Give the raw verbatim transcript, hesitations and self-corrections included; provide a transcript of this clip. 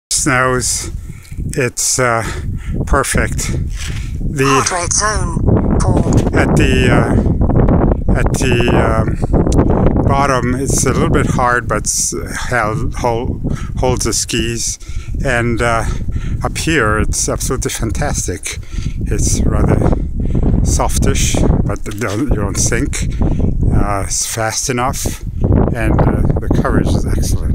Snows, it's uh, perfect. The heart rate zone four. At the uh, at the um, bottom, it's a little bit hard, but held, hold, holds the skis. And uh, up here, it's absolutely fantastic. It's rather softish, but you don't, you don't sink. Uh, it's fast enough, and uh, the coverage is excellent.